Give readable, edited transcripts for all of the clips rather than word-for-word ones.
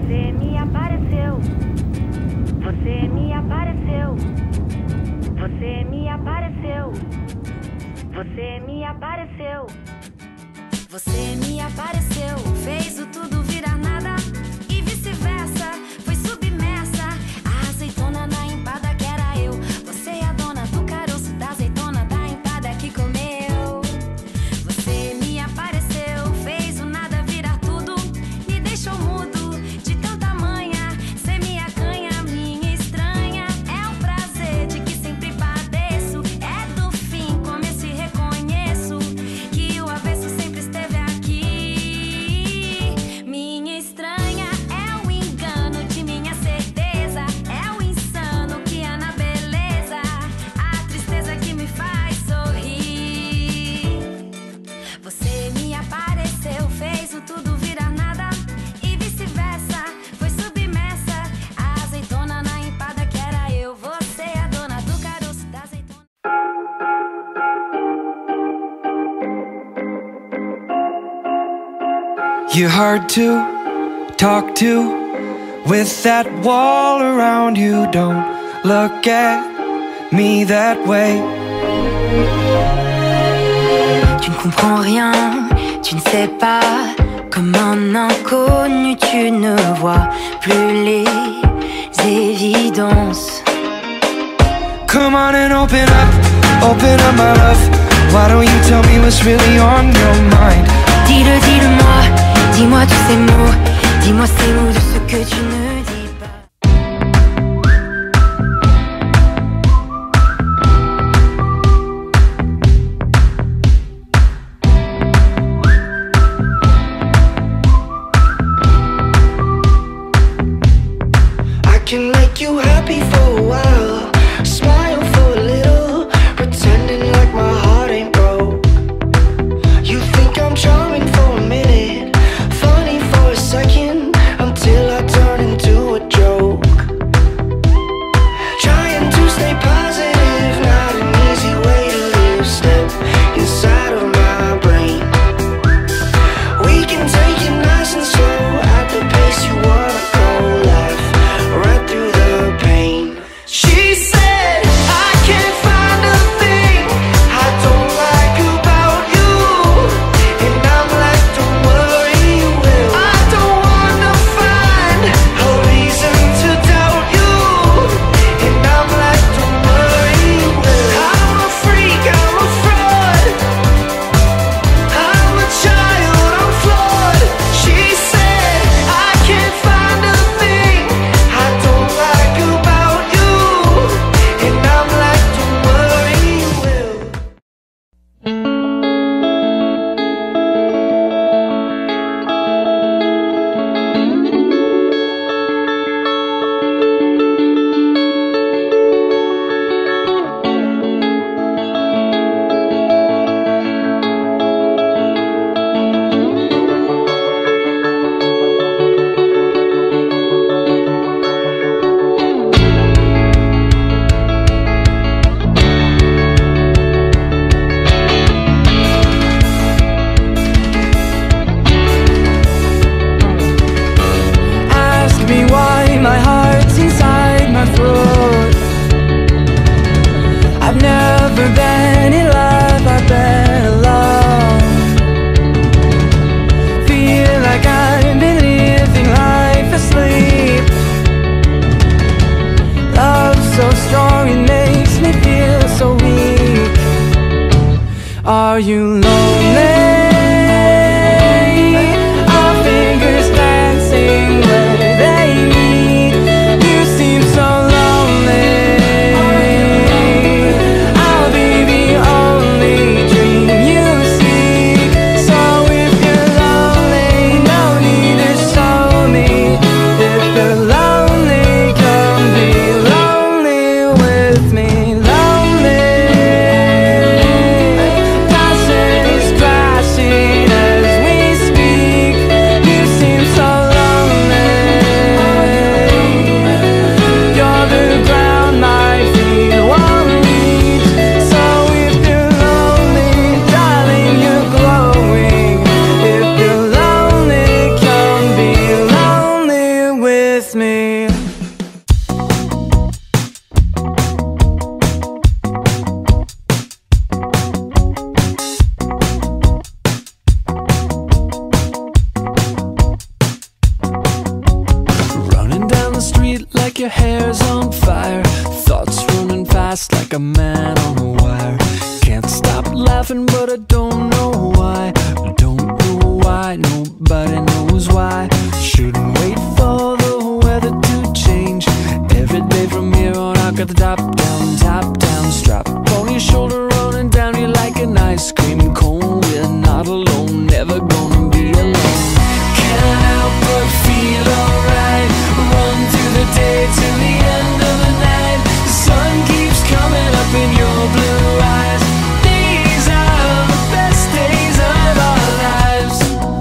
Você me apareceu. Você me apareceu. Você me apareceu. Você me apareceu. Você me apareceu. Fez o tudo virar nada e vice-versa. Foi submersa. A azeitona na empada que era eu. Você é a dona do caroço da azeitona da empada que comeu. Você me apareceu. Fez o nada virar tudo. Me deixou mudo de tanta manha. Cê me acanha, minha estranha. É o prazer de que sempre padeço. É do fim, começo e reconheço que o avesso sempre esteve aqui. Minha estranha é o engano de minha certeza. É o insano que há na beleza. A tristeza que me faz sorrir. Você me apareceu, fez o tudo virar nada e vice-versa. Foi submersa. A azeitona na empada que era eu. Você é a dona do caroço da azeitona. You're hard to talk to with that wall around you. Don't look at me that way. Tu ne comprends rien, tu ne sais pas. Comme un inconnu, tu ne vois plus les évidences. Come on and open up my love. Why don't you tell me what's really on your mind? Dis-le, dis-le-moi, dis-moi tous ces mots. Dis-moi ces mots de ce que tu ne dis pas. I can make you happy for a while, smile for a little, pretending like my heart ain't broke. You think I'm charming for a minute, funny for a second, until I turn into a joke. Trying to stay positive, not an easy way to live. Step inside of my brain. We can take it nice and slow, at the pace you wanna go. Laugh right through the pain. She said I can't find a thing I don't like about you, and I'm like, don't worry, you will. I don't wanna find a reason to doubt you, and I'm like, don't worry, you will. I'm a freak, I'm a fraud, I'm a child, I'm flawed. She said I can't find a thing I don't like about you, and I'm like, don't worry, you will. Ask me why my heart's inside my throat. I've never been in love, I've been alone. Feel like I've been living life asleep. Love so strong, it makes me feel so weak. Are you lonely? Our fingers dancing where they meet. You seem so lonely. I'll be the only dream you seek. So if you're lonely, no need to show me. If you're lonely, come be lonely with me. Lonely, passing like your hair's on fire. Thoughts running fast like a man on a wire. Can't stop laughing but I don't know why. I don't know why, nobody knows why. Shouldn't wait for the weather to change. Every day from here on I got the top down strap on your shoulder, running down you like an ice cream cone. We're not alone, never gonna be alone. Can't help but feel alright. Run through the day till the end of the night. The sun keeps coming up in your blue eyes. These are the best days of our lives.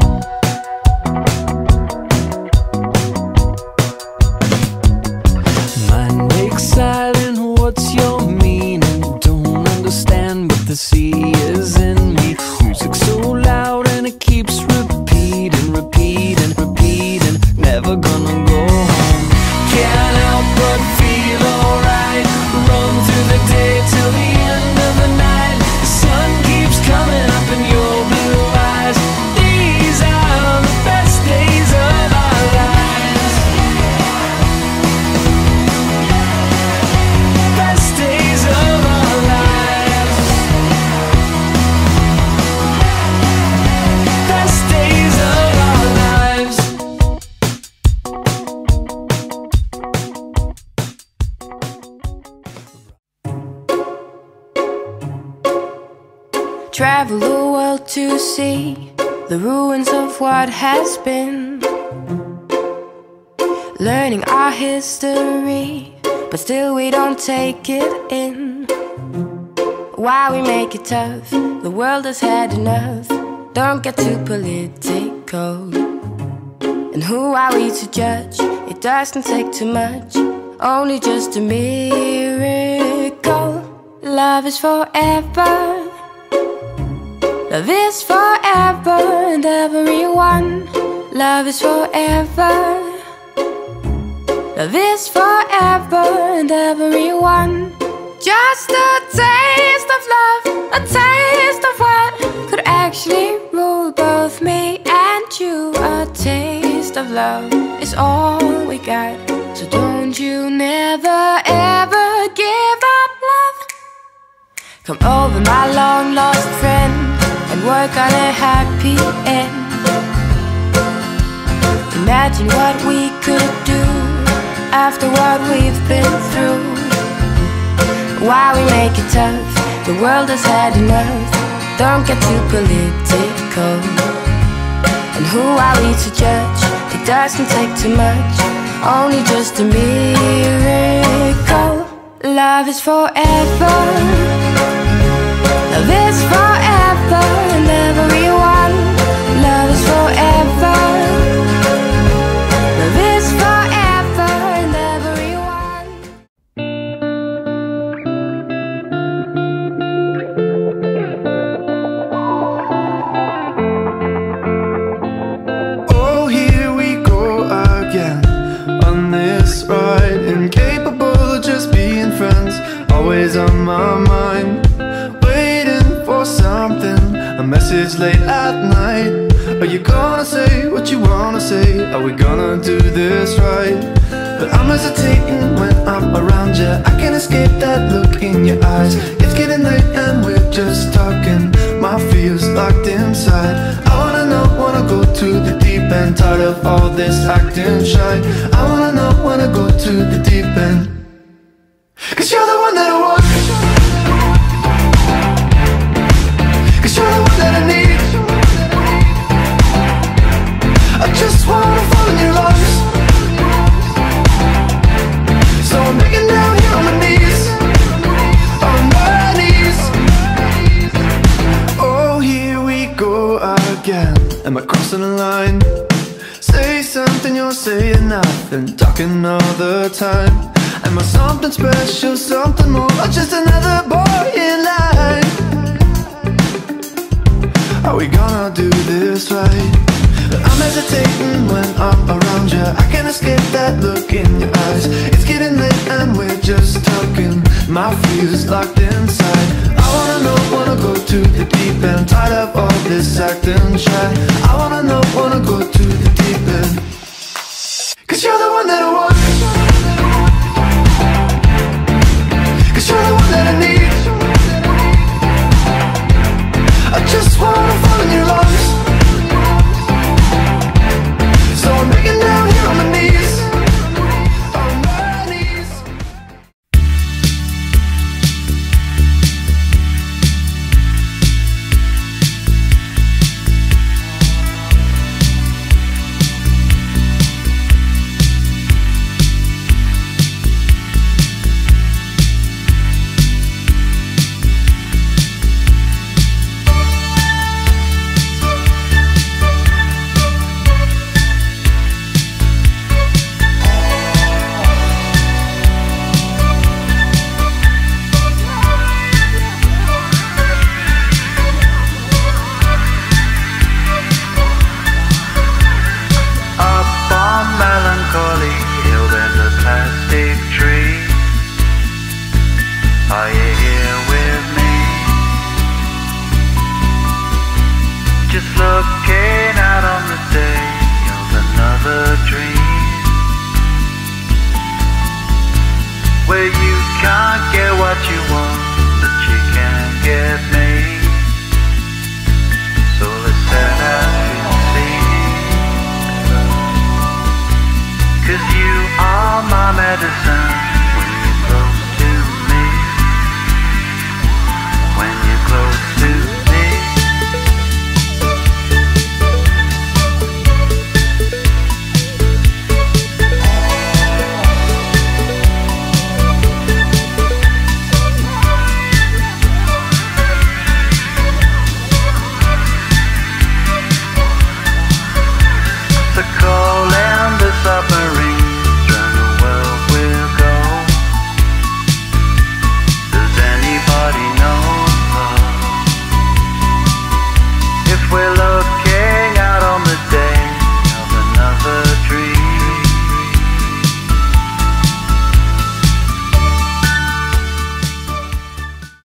Mind makes silent, what's your meaning? Don't understand but the sea is in me. Music so loud and it keeps repeating, repeating, repeating. Never gonna go home. Can't help but feel alright. Run through the day till the end of the night. The sun keeps coming up in your blue eyes. These are the best days of our lives. Best days of our lives. Best days of our lives. Travel the world to see the ruins of what has been. Learning our history, but still we don't take it in. Why we make it tough? The world has had enough. Don't get too political. And who are we to judge? It doesn't take too much, only just a miracle. Love is forever. Love is forever and everyone. Love is forever. Love is forever and everyone. Just a taste of love, a taste of what could actually rule both me and you. A taste of love is all we got, so don't you never ever give up love. Come over, my long lost friend, and work on a happy end. Imagine what we could do after what we've been through. Why we make it tough? The world has had enough. Don't get too political. And who are we to judge? It doesn't take too much, only just a miracle. Love is forever. Love is forever and everyone. Love is forever. Love is forever and everyone. Oh, here we go again on this ride. Incapable of just being friends, always on my mind. Something, a message late at night. Are you gonna say what you wanna say? Are we gonna do this right? But I'm hesitating when I'm around you. I can't escape that look in your eyes. It's getting late and we're just talking. My feels locked inside. I wanna know, wanna go to the deep end. Tired of all this acting shy. I wanna know, wanna go to the deep end. 'Cause you're the one that I want. You're the one that I need. I just wanna fall in your arms. So I'm begging down here on my knees. On my knees. Oh, here we go again. Am I crossing the line? Say something, you're saying nothing. Talking all the time. Am I something special, something more, or just another boy in line? Are we gonna do this right? I'm hesitating when I'm around you. I can't escape that look in your eyes. It's getting late and we're just talking. My feels locked inside. I wanna know, wanna go to the deep end. Tired of all this acting shy. I wanna know, wanna go to